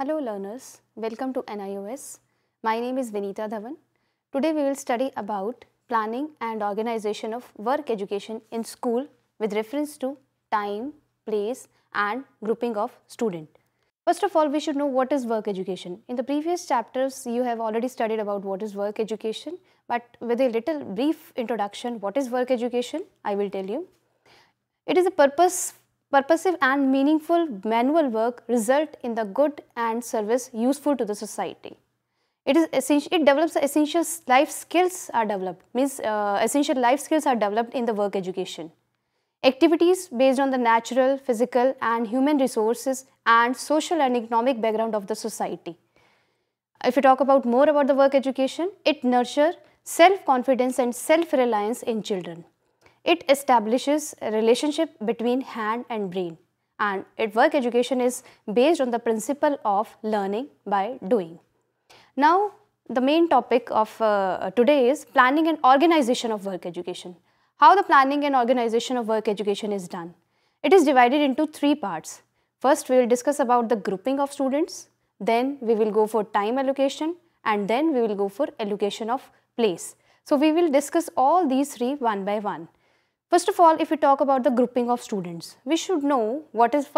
Hello learners, welcome to NIOS. My name is Vinita Dhawan. Today we will study about planning and organization of work education in school with reference to time, place and grouping of student. First of all, we should know what is work education. In the previous chapters, you have already studied about what is work education, but with a little brief introduction, what is work education, I will tell you. It is a purposive and meaningful manual work result in the good and service useful to the society. It develops the essential life skills are developed, essential life skills are developed in the work education. Activities based on the natural, physical and human resources and social and economic background of the society. If we talk about more about the work education, it nurtures self-confidence and self-reliance in children. It establishes a relationship between hand and brain, and work education is based on the principle of learning by doing. Now, the main topic of today is planning and organization of work education. How the planning and organization of work education is done? It is divided into three parts. First, we will discuss about the grouping of students, then we will go for time allocation, and then we will go for allocation of place. So, we will discuss all these three one by one. First of all, if we talk about the grouping of students, we should know what is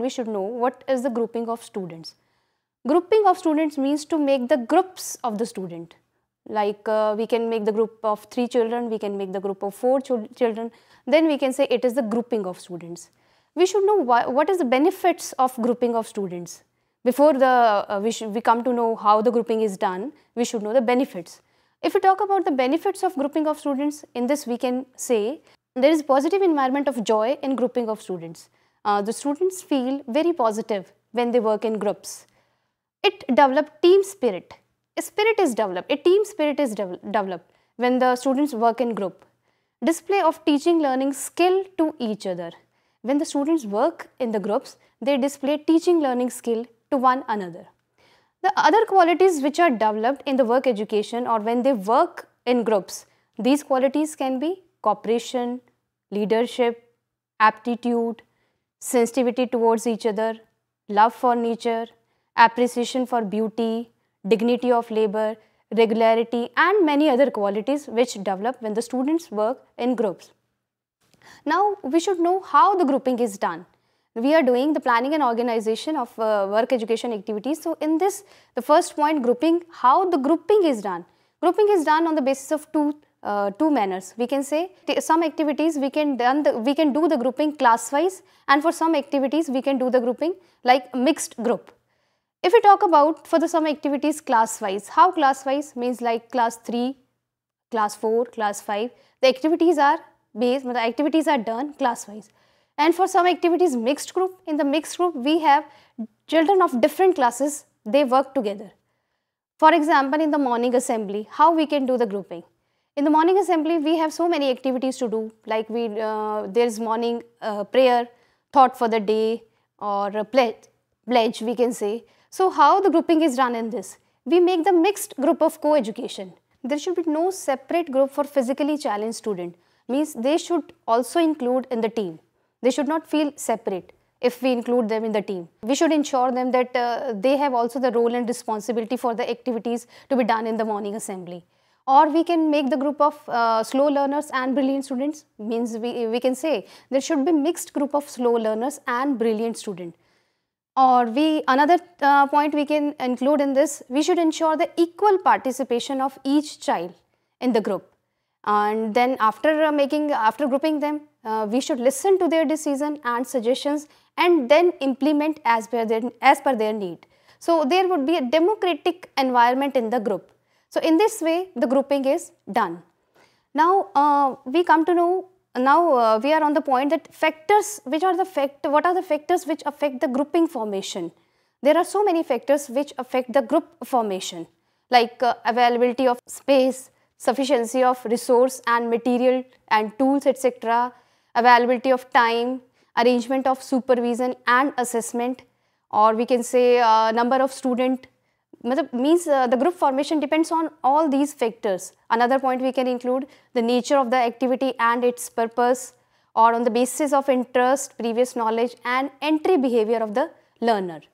the grouping of students. Grouping of students means to make the groups of the student. Like we can make the group of 3 children, we can make the group of 4 children, then we can say it is the grouping of students. We should know what is the benefits of grouping of students. Before we come to know how the grouping is done, we should know the benefits. If we talk about the benefits of grouping of students, in this we can say there is positive environment of joy in grouping of students. The students feel very positive when they work in groups. It develops team spirit. A team spirit is developed when the students work in group. Display of teaching learning skill to each other. When the students work in the groups, they display teaching learning skill to one another. The other qualities which are developed in the work education or when they work in groups, these qualities can be cooperation, leadership, aptitude, sensitivity towards each other, love for nature, appreciation for beauty, dignity of labor, regularity and many other qualities which develop when the students work in groups. Now, we should know how the grouping is done. We are doing the planning and organization of work education activities. So, in this, the first point, grouping, how the grouping is done. Grouping is done on the basis of two manners. We can say some activities we can do the grouping class wise, and for some activities we can do the grouping like mixed group. If we talk about for some activities class wise, how class wise means like class 3, class 4, class 5, the activities are done class wise. And for some activities mixed group, in the mixed group we have children of different classes, they work together. For example, in the morning assembly, how we can do the grouping? In the morning assembly, we have so many activities to do, like there is morning prayer, thought for the day, or a pledge we can say. So, how the grouping is done in this? We make the mixed group of co-education. There should be no separate group for physically challenged student, means they should also include in the team. They should not feel separate if we include them in the team. We should ensure them that they have also the role and responsibility for the activities to be done in the morning assembly. Or we can make the group of slow learners and brilliant students, means we can say there should be mixed group of slow learners and brilliant students. Or another point we can include in this, we should ensure the equal participation of each child in the group. And then after grouping them, we should listen to their decision and suggestions and then implement as per their need. So, there would be a democratic environment in the group. So, in this way the grouping is done. Now, we come to know, we are on the point that what are the factors which affect the grouping formation? There are so many factors which affect the group formation, like availability of space, sufficiency of resource and material and tools, etc., availability of time, arrangement of supervision and assessment, or we can say number of student. Means the group formation depends on all these factors. Another point we can include the nature of the activity and its purpose, or on the basis of interest, previous knowledge and entry behavior of the learner.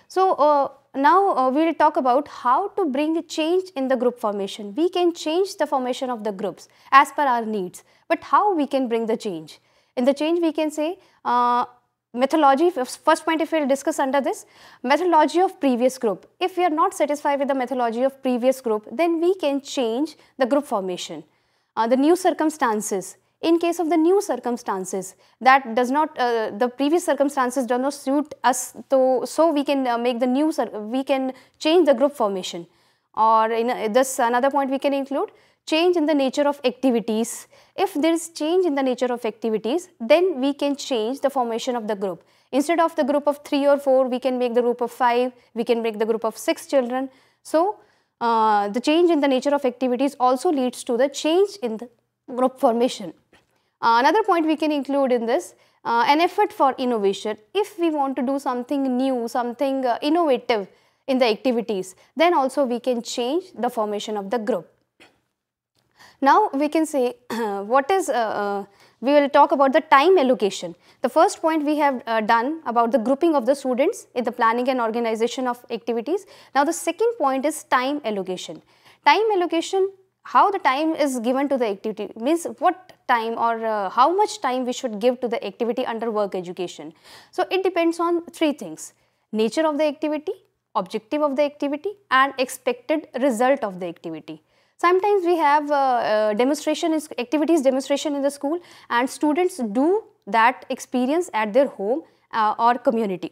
So now we will talk about how to bring change in the group formation. We can change the formation of the groups as per our needs, but how we can bring the change? In the change we can say methodology. First point if we will discuss under this, methodology of previous group. If we are not satisfied with the methodology of previous group, then we can change the group formation. The new circumstances. In case of the new circumstances that does not, the previous circumstances do not suit us, so we can make the new, we can change the group formation. Or in this another point we can include change in the nature of activities. If there is change in the nature of activities, then we can change the formation of the group. Instead of the group of 3 or 4, we can make the group of 5, we can make the group of 6 children. So the change in the nature of activities also leads to the change in the group formation. Another point we can include in this, an effort for innovation. If we want to do something new, something innovative in the activities, then also we can change the formation of the group. Now we can say what is, we will talk about the time allocation. The first point we have done about the grouping of the students in the planning and organization of activities. Now the second point is time allocation. Time allocation, how the time is given to the activity, means what time or how much time we should give to the activity under work education. So it depends on 3 things: nature of the activity, objective of the activity, and expected result of the activity. Sometimes we have activities demonstration in the school, and students do that experience at their home or community.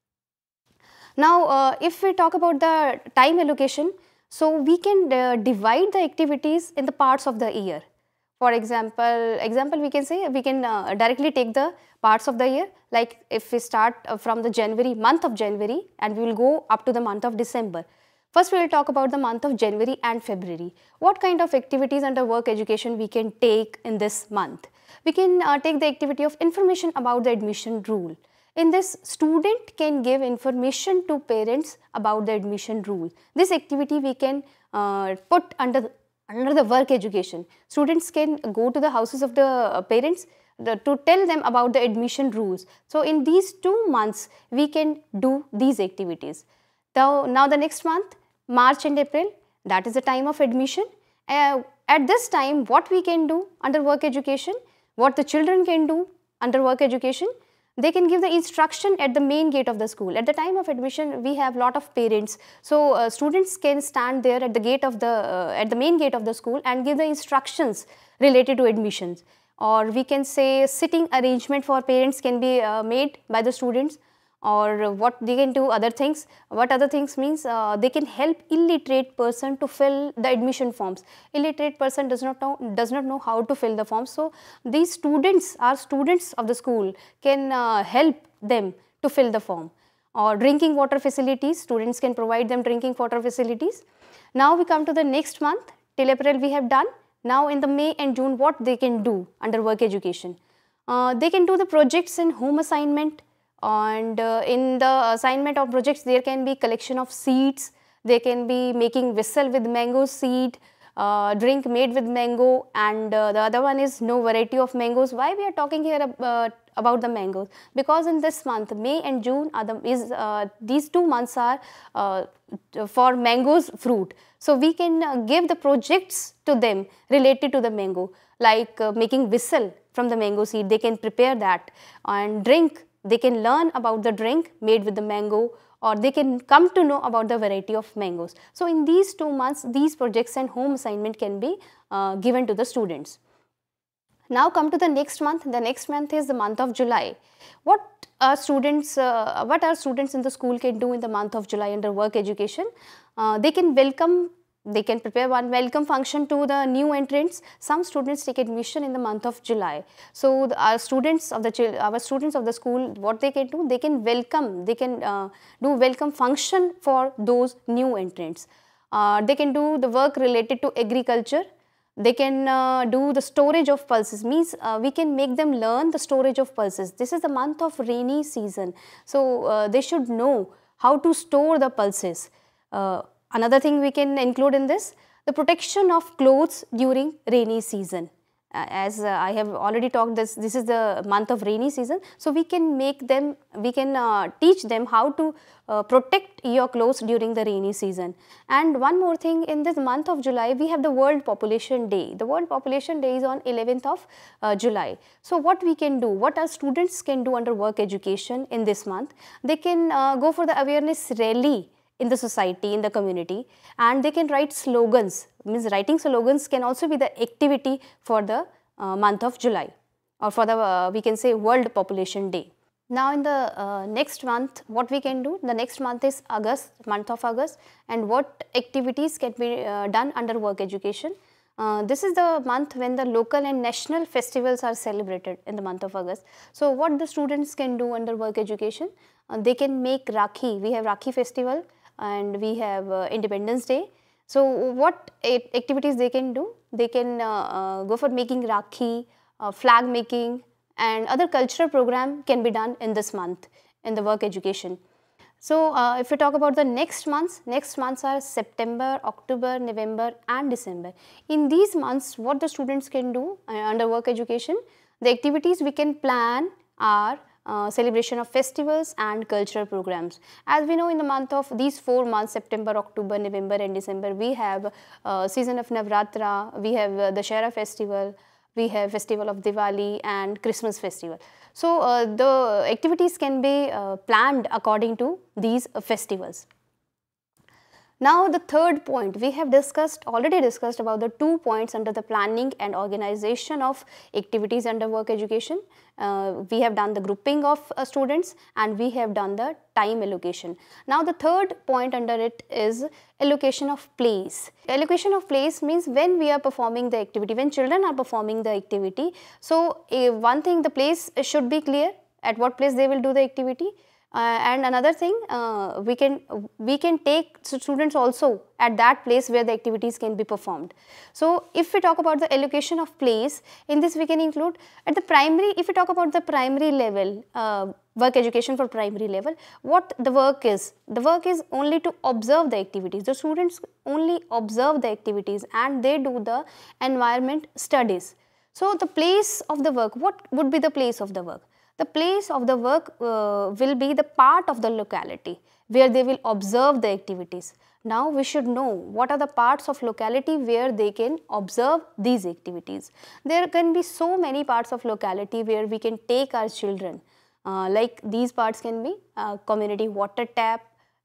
Now if we talk about the time allocation, so we can divide the activities in the parts of the year. For example we can say, we can directly take the parts of the year, like if we start from the month of January, and we will go up to the month of December. First we will talk about the month of January and February. What kind of activities under work education we can take in this month? We can take the activity of information about the admission rule. In this, student can give information to parents about the admission rule. This activity we can put under the work education. Students can go to the houses of the parents to tell them about the admission rules. So in these 2 months we can do these activities. Now the next month, March and April, that is the time of admission. At this time, what we can do under work education, what the children can do under work education, they can give the instruction at the main gate of the school. At the time of admission, we have lot of parents, so students can stand there at the gate of at the main gate of the school and give the instructions related to admissions. Or we can say sitting arrangement for parents can be made by the students. Or what they can do other things. What other things means, they can help illiterate person to fill the admission forms. Illiterate person does not know how to fill the forms. So these students are students of the school, can help them to fill the form. Or drinking water facilities, students can provide them drinking water facilities. Now we come to the next month. Till April we have done. Now in the May and June, what they can do under work education? They can do the projects in home assignment. And in the assignment of projects, there can be collection of seeds, they can be making whistle with mango seed, drink made with mango, and the other one is no variety of mangoes. Why we are talking here about the mangoes? Because in this month, May and June, these 2 months are for mangoes fruit. So we can give the projects to them related to the mango, like making whistle from the mango seed, they can prepare that, and drink. They can learn about the drink made with the mango, or they can come to know about the variety of mangoes. So in these 2 months, these projects and home assignment can be given to the students. Now come to the next month. The next month is the month of July. What our students in the school can do in the month of July under work education? They can prepare one welcome function to the new entrants. Some students take admission in the month of July. So our students of the school, what they can do, they can do welcome function for those new entrants. They can do the work related to agriculture. They can do the storage of pulses, means we can make them learn the storage of pulses. This is the month of rainy season, so they should know how to store the pulses. Another thing we can include in this, the protection of clothes during rainy season. as I have already talked, this is the month of rainy season, so we can teach them how to protect your clothes during the rainy season. And one more thing, in this month of July we have the World Population Day. The World Population Day is on 11th of July. So what we can do, what our students can do under work education in this month, they can go for the awareness rally in the society, in the community, and they can write slogans. Means writing slogans can also be the activity for the month of July, or for the we can say World Population Day. Now in the next month, what we can do, the next month is August, month of August, and what activities can be done under work education. This is the month when the local and national festivals are celebrated in the month of August. So what the students can do under work education, they can make Rakhi. We have Rakhi festival and we have Independence Day. So what activities they can do? They can go for making Rakhi, flag making, and other cultural program can be done in this month in the work education. So if we talk about the next months are September, October, November and December. In these months, what the students can do under work education, the activities we can plan are celebration of festivals and cultural programs. As we know, in the month of these 4 months, September, October, November and December, we have season of Navratra, we have the Dussehra festival, we have festival of Diwali and Christmas festival. So the activities can be planned according to these festivals. Now the third point, we have already discussed about the 2 points under the planning and organization of activities under work education. We have done the grouping of students and we have done the time allocation. Now the third point under it is allocation of place. Allocation of place means when we are performing the activity, when children are performing the activity. So one thing, the place should be clear, at what place they will do the activity. And another thing, we can take students also at that place where the activities can be performed. So if we talk about the allocation of place, in this we can include at the primary, if we talk about the primary level, work education for primary level, what the work is only to observe the activities. The students only observe the activities and they do the environment studies. So the place of the work, what would be the place of the work? The place of the work will be the part of the locality where they will observe the activities. Now we should know what are the parts of locality where they can observe these activities. There can be so many parts of locality where we can take our children. Like these parts can be community water tap,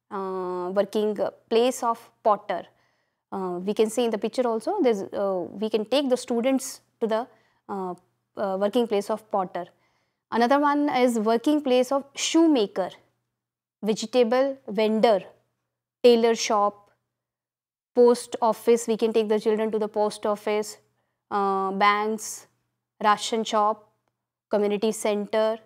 working place of potter. We can see in the picture also, we can take the students to the working place of potter. Another one is working place of shoemaker, vegetable vendor, tailor shop, post office. We can take the children to the post office, banks, ration shop, community center,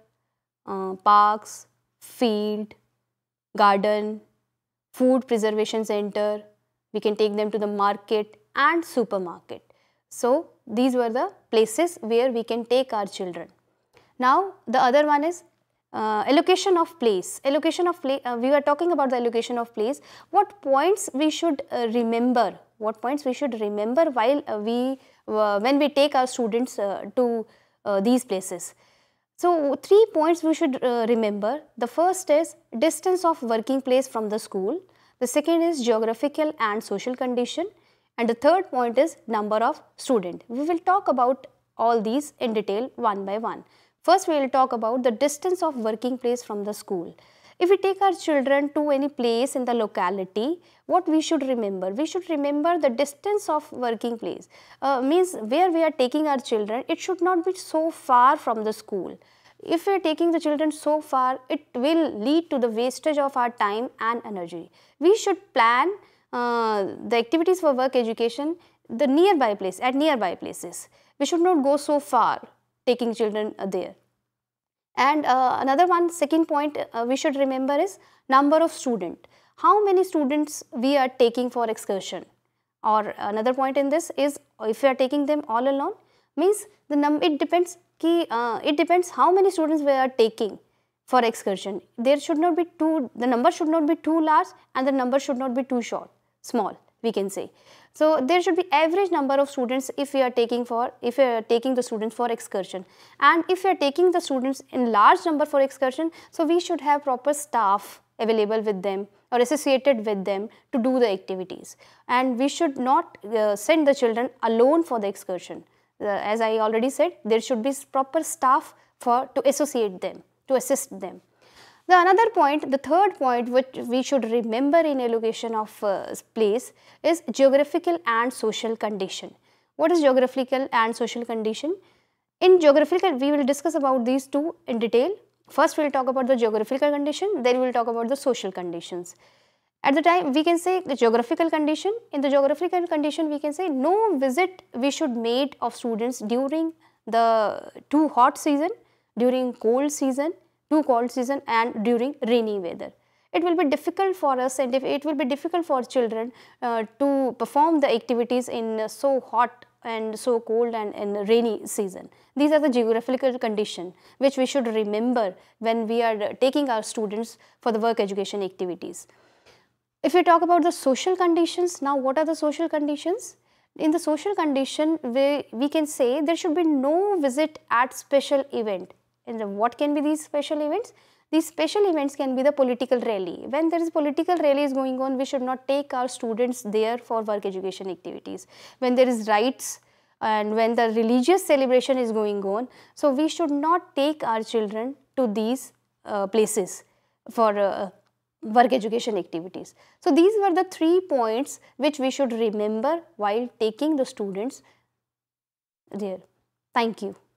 parks, field, garden, food preservation center. We can take them to the market and supermarket. So these were the places where we can take our children. Now the other one is allocation of place. Allocation of place, we were talking about the allocation of place. What points we should remember? What points we should remember while when we take our students to these places? So 3 points we should remember. The first is distance of working place from the school. The second is geographical and social condition. And the third point is number of students. We will talk about all these in detail one by one. First, we will talk about the distance of working place from the school. If we take our children to any place in the locality, what we should remember? We should remember the distance of working place. Means where we are taking our children, it should not be so far from the school. If we are taking the children so far, it will lead to the wastage of our time and energy. We should plan the activities for work education at nearby places. We should not go so far taking children there. And another one, second point we should remember is number of students. How many students we are taking for excursion? Or another point in this is, if we are taking them all alone, means it depends how many students we are taking for excursion. There should not be the number should not be too large and the number should not be too small, we can say. So there should be average number of students if we are taking the students for excursion, and if we are taking the students in large number for excursion, so we should have proper staff available with them or associated with them to do the activities, and we should not send the children alone for the excursion. As I already said, there should be proper staff to associate them, to assist them. The third point which we should remember in allocation of place is geographical and social condition. What is geographical and social condition? In geographical, we will discuss about these two in detail. First, we will talk about the geographical condition, then we will talk about the social conditions. At the time, we can say the geographical condition. In the geographical condition, we can say no visit we should make of students during the too hot season, during cold season, too cold season, and during rainy weather. It will be difficult for us, and it will be difficult for children to perform the activities in so hot and so cold and in rainy season. These are the geographical condition which we should remember when we are taking our students for the work education activities. If we talk about the social conditions, now what are the social conditions? In the social condition, we can say there should be no visit at special event. And what can be these special events? These special events can be the political rally. When there is political rally is going on, we should not take our students there for work education activities. When there is rites and when the religious celebration is going on, so we should not take our children to these places for work education activities. So these were the 3 points which we should remember while taking the students there. Thank you.